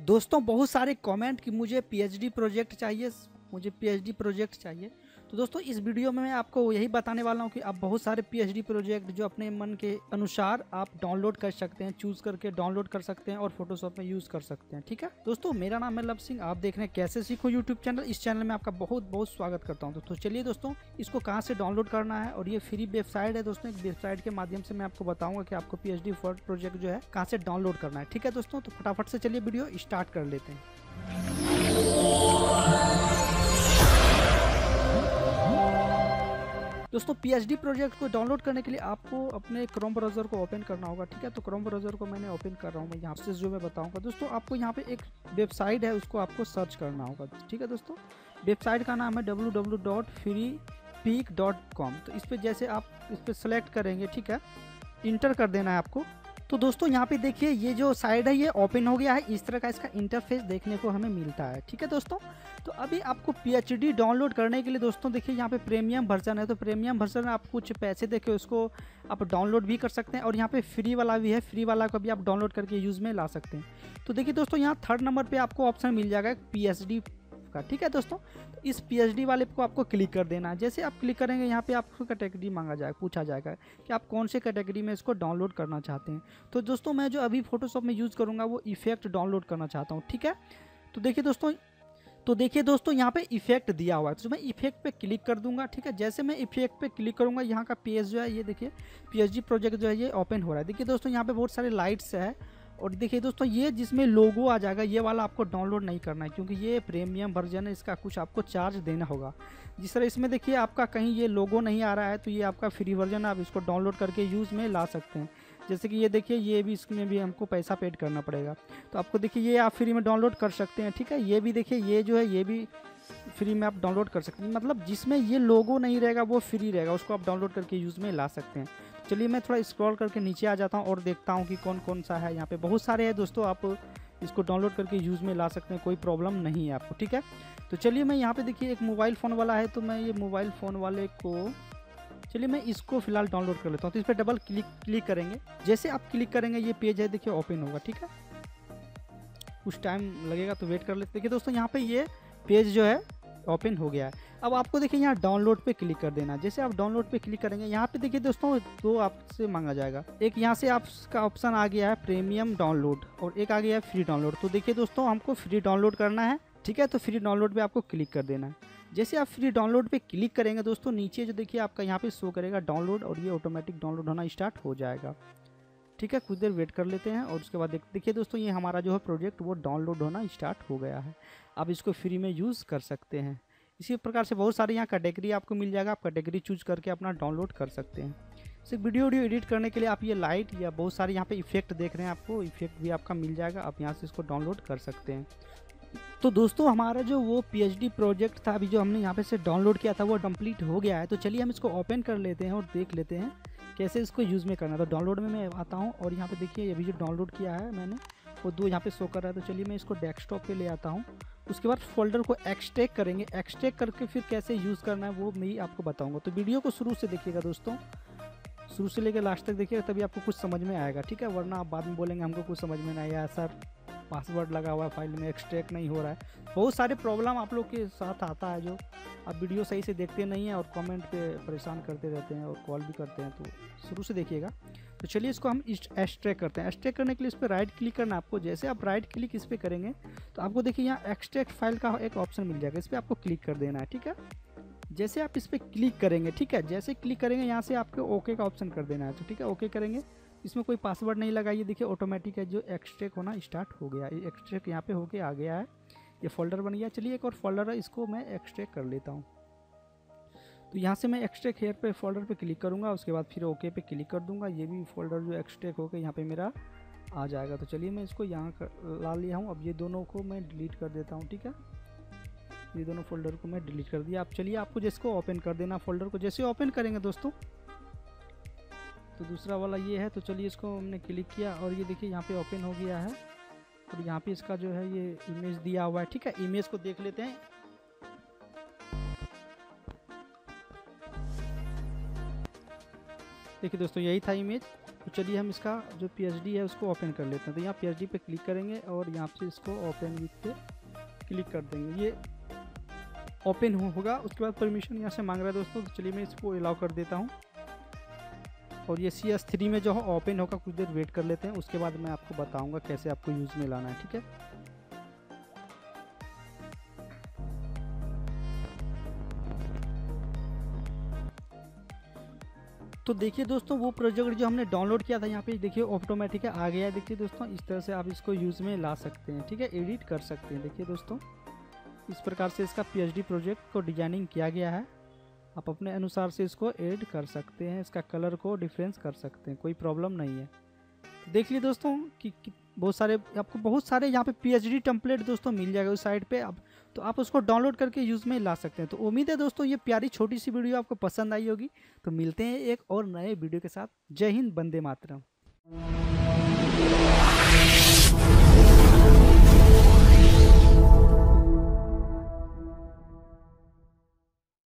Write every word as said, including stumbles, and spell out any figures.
दोस्तों बहुत सारे कमेंट कि मुझे पीएचडी प्रोजेक्ट चाहिए, मुझे पीएचडी प्रोजेक्ट चाहिए। तो दोस्तों इस वीडियो में मैं आपको यही बताने वाला हूँ कि आप बहुत सारे पीएचडी प्रोजेक्ट जो अपने मन के अनुसार आप डाउनलोड कर सकते हैं, चूज़ करके डाउनलोड कर सकते हैं और फोटोशॉप में यूज़ कर सकते हैं। ठीक है दोस्तों, मेरा नाम है लव सिंह, आप देख रहे हैं कैसे सीखो यूट्यूब चैनल। इस चैनल में आपका बहुत बहुत स्वागत करता हूँ। दोस्तों चलिए दोस्तों, इसको कहाँ से डाउनलोड करना है, और ये फ्री वेबसाइट है दोस्तों। एक वेबसाइट के माध्यम से मैं आपको बताऊँगा कि आपको पीएचडी प्रोजेक्ट जो है कहाँ से डाउनलोड करना है। ठीक है दोस्तों, तो फटाफट से चलिए वीडियो स्टार्ट कर लेते हैं। दोस्तों पीएचडी प्रोजेक्ट को डाउनलोड करने के लिए आपको अपने क्रोम ब्राउज़र को ओपन करना होगा। ठीक है, तो क्रोम ब्राउज़र को मैंने ओपन कर रहा हूँ। मैं यहाँ से जो मैं बताऊँगा दोस्तों, आपको यहाँ पे एक वेबसाइट है, उसको आपको सर्च करना होगा। ठीक है दोस्तों, वेबसाइट का नाम है W W W dot Freepik dot com. तो इस पर जैसे आप इस पर सेलेक्ट करेंगे, ठीक है, इंटर कर देना है आपको। तो दोस्तों यहाँ पे देखिए, ये जो साइट है ये ओपन हो गया है। इस तरह का इसका इंटरफेस देखने को हमें मिलता है। ठीक है दोस्तों, तो अभी आपको पीएचडी डाउनलोड करने के लिए दोस्तों देखिए यहाँ पे प्रीमियम वर्जन है। तो प्रीमियम वर्जन आप कुछ पैसे देके उसको आप डाउनलोड भी कर सकते हैं, और यहाँ पे फ्री वाला भी है। फ्री वाला को भी आप डाउनलोड करके यूज़ में ला सकते हैं। तो देखिए दोस्तों, यहाँ थर्ड नंबर पर आपको ऑप्शन मिल जाएगा पीएचडी का। ठीक है दोस्तों, तो इस पीएचडी वाले को आपको क्लिक कर देना है। जैसे आप क्लिक करेंगे, यहाँ पे आपको कैटेगरी मांगा जाएगा, पूछा जाएगा कि आप कौन से कैटेगरी में इसको डाउनलोड करना चाहते हैं। तो दोस्तों मैं जो अभी फोटोशॉप में यूज़ करूँगा वो इफेक्ट डाउनलोड करना चाहता हूँ। ठीक है, तो देखिए दोस्तों तो देखिए दोस्तों यहाँ पे इफेक्ट दिया हुआ है, तो मैं इफेक्ट पे क्लिक कर दूंगा। ठीक है, जैसे मैं इफेक्ट पे क्लिक करूंगा, यहाँ का पेज जो है ये देखिए पीएचडी प्रोजेक्ट जो है ये ओपन हो रहा है। देखिए दोस्तों यहाँ पे बहुत सारे लाइट्स है, और देखिए दोस्तों ये जिसमें लोगो आ जाएगा, ये वाला आपको डाउनलोड नहीं करना है, क्योंकि ये प्रीमियम वर्जन है, इसका कुछ आपको चार्ज देना होगा। जिस तरह इसमें देखिए आपका कहीं ये लोगो नहीं आ रहा है, तो ये आपका फ्री वर्जन है, आप इसको डाउनलोड करके यूज़ में ला सकते हैं। जैसे कि ये देखिए, ये भी इसमें भी हमको पैसा पेड करना पड़ेगा। तो आपको देखिए ये आप फ्री में डाउनलोड कर सकते हैं। ठीक है, ये भी देखिए, ये जो है ये भी फ्री में आप डाउनलोड कर सकते हैं। मतलब जिसमें ये लोगो नहीं रहेगा वो फ्री रहेगा, उसको आप डाउनलोड करके यूज़ में ला सकते हैं। चलिए मैं थोड़ा स्क्रॉल करके नीचे आ जाता हूँ और देखता हूँ कि कौन कौन सा है। यहाँ पे बहुत सारे हैं दोस्तों, आप इसको डाउनलोड करके यूज़ में ला सकते हैं, कोई प्रॉब्लम नहीं है आपको। ठीक है, तो चलिए मैं यहाँ पे देखिए एक मोबाइल फ़ोन वाला है, तो मैं ये मोबाइल फ़ोन वाले को, चलिए मैं इसको फिलहाल डाउनलोड कर लेता हूँ। तो इस पर डबल क्लिक क्लिक करेंगे। जैसे आप क्लिक करेंगे ये पेज है देखिए ओपन होगा। ठीक है, कुछ टाइम लगेगा तो वेट कर लेते। देखिए दोस्तों यहाँ पे ये पेज जो है ओपन हो गया है। अब आपको देखिए यहाँ डाउनलोड पे क्लिक कर देना। जैसे आप डाउनलोड पे क्लिक करेंगे, यहाँ पे देखिए दोस्तों दो आपसे मांगा जाएगा। एक यहाँ से आपका ऑप्शन आ गया है प्रीमियम डाउनलोड, और एक आ गया है फ्री डाउनलोड। तो देखिए दोस्तों हमको फ्री डाउनलोड करना है। ठीक है, तो फ्री डाउनलोड पे आपको क्लिक कर देना है। जैसे आप फ्री डाउनलोड पे क्लिक करेंगे दोस्तों, नीचे जो देखिए आपका यहाँ पे शो करेगा डाउनलोड, और ये ऑटोमेटिक डाउनलोड होना स्टार्ट हो जाएगा। ठीक है, कुछ देर वेट कर लेते हैं, और उसके बाद देख देखिए दोस्तों ये हमारा जो है प्रोजेक्ट वो डाउनलोड होना स्टार्ट हो गया है। आप इसको फ्री में यूज़ कर सकते हैं। इसी प्रकार से बहुत सारे यहाँ कैटेगरी आपको मिल जाएगा, आप कैटेगरी चूज करके अपना डाउनलोड कर सकते हैं। सिर्फ वीडियो वीडियो एडिट करने के लिए आप ये लाइट या बहुत सारे यहाँ पे इफेक्ट देख रहे हैं, आपको इफेक्ट भी आपका मिल जाएगा, आप यहाँ से इसको डाउनलोड कर सकते हैं। तो दोस्तों हमारा जो वो पीएचडी प्रोजेक्ट था, अभी जो हमने यहाँ पे से डाउनलोड किया था वो कंप्लीट हो गया है। तो चलिए हम इसको ओपन कर लेते हैं और देख लेते हैं कैसे इसको यूज़ में करना है। तो डाउनलोड में मैं आता हूँ, और यहाँ पे देखिए अभी जो डाउनलोड किया है मैंने वो दो यहाँ पे शो कर रहा है। तो चलिए मैं इसको डेस्कटॉप पे ले आता हूँ। उसके बाद फोल्डर को एक्सट्रैक्ट करेंगे। एक्सट्रैक्ट करके फिर कैसे यूज़ करना है वो मैं आपको बताऊँगा। तो वीडियो को शुरू से देखिएगा दोस्तों, शुरू से लेकर लास्ट तक देखिएगा, तभी आपको कुछ समझ में आएगा। ठीक है, वरना आप बाद में बोलेंगे हमको कुछ समझ में नहीं आया सर, पासवर्ड लगा हुआ है फाइल में, एक्सट्रैक्ट नहीं हो रहा है। बहुत सारे प्रॉब्लम आप लोग के साथ आता है, जो आप वीडियो सही से देखते नहीं हैं और कमेंट पे परेशान करते रहते हैं और कॉल भी करते हैं। तो शुरू से देखिएगा। तो चलिए इसको हम एक्सट्रैक्ट करते हैं। एक्सट्रैक्ट करने के लिए इस पर राइट क्लिक करना है आपको। जैसे आप राइट क्लिक इस पर करेंगे तो आपको देखिए यहाँ एक्सट्रैक्ट फाइल का एक ऑप्शन मिल जाएगा, इस पर आपको क्लिक कर देना है। ठीक है, जैसे आप इस पर क्लिक करेंगे, ठीक है, जैसे क्लिक करेंगे यहाँ से आपको ओके का ऑप्शन कर देना है। तो ठीक है, ओके करेंगे। इसमें कोई पासवर्ड नहीं लगाइए, देखिए ऑटोमेटिक है जो एक्सट्रैक्ट होना स्टार्ट हो गया। ये एक्सट्रैक्ट यहाँ पे होके आ गया है, ये फोल्डर बन गया। चलिए एक और फोल्डर है, इसको मैं एक्सट्रैक्ट कर लेता हूँ। तो यहाँ से मैं एक्सट्रैक्ट हेयर पे फोल्डर पे क्लिक करूँगा, उसके बाद फिर ओके पे क्लिक कर दूँगा। ये भी फोल्डर जो एक्सट्रैक्ट होकर यहाँ पे मेरा आ जाएगा। तो चलिए मैं इसको यहाँ ला लिया हूँ। अब ये दोनों को मैं डिलीट कर देता हूँ। ठीक है, ये दोनों फोल्डर को मैं डिलीट कर दिया। अब चलिए आपको जिसको ओपन कर देना फोल्डर को, जैसे ओपन करेंगे दोस्तों तो दूसरा वाला ये है। तो चलिए इसको हमने क्लिक किया, और ये देखिए यहाँ पे ओपन हो गया है, और यहाँ पे इसका जो है ये इमेज दिया हुआ है। ठीक है, इमेज को देख लेते हैं। देखिए दोस्तों यही था इमेज। तो चलिए हम इसका जो पीएचडी है उसको ओपन कर लेते हैं। तो यहाँ पीएचडी पे क्लिक करेंगे और यहाँ से इसको ओपन विथ पे क्लिक कर देंगे। ये ओपन हो होगा। उसके बाद परमिशन यहाँ से मांग रहा है दोस्तों, तो चलिए मैं इसको अलाउ कर देता हूँ। और ये सी एस थ्री में जो है ओपन होगा, कुछ देर वेट कर लेते हैं। उसके बाद मैं आपको बताऊँगा कैसे आपको यूज़ में लाना है, ठीक है। तो देखिए दोस्तों, वो प्रोजेक्ट जो हमने डाउनलोड किया था यहाँ पे देखिए ऑटोमेटिक आ गया है। देखिए दोस्तों, इस तरह से आप इसको यूज़ में ला सकते हैं, ठीक है, एडिट कर सकते हैं। देखिए दोस्तों, इस प्रकार से इसका पीएचडी प्रोजेक्ट को डिजाइनिंग किया गया है। आप अपने अनुसार से इसको ऐड कर सकते हैं, इसका कलर को डिफरेंस कर सकते हैं, कोई प्रॉब्लम नहीं है। तो देख लिए दोस्तों कि, कि बहुत सारे आपको बहुत सारे यहाँ पे पीएचडी टेम्पलेट दोस्तों मिल जाएगा उस साइट पे। अब तो आप उसको डाउनलोड करके यूज़ में ला सकते हैं। तो उम्मीद है दोस्तों ये प्यारी छोटी सी वीडियो आपको पसंद आई होगी। तो मिलते हैं एक और नए वीडियो के साथ। जय हिंद, वंदे मातरम।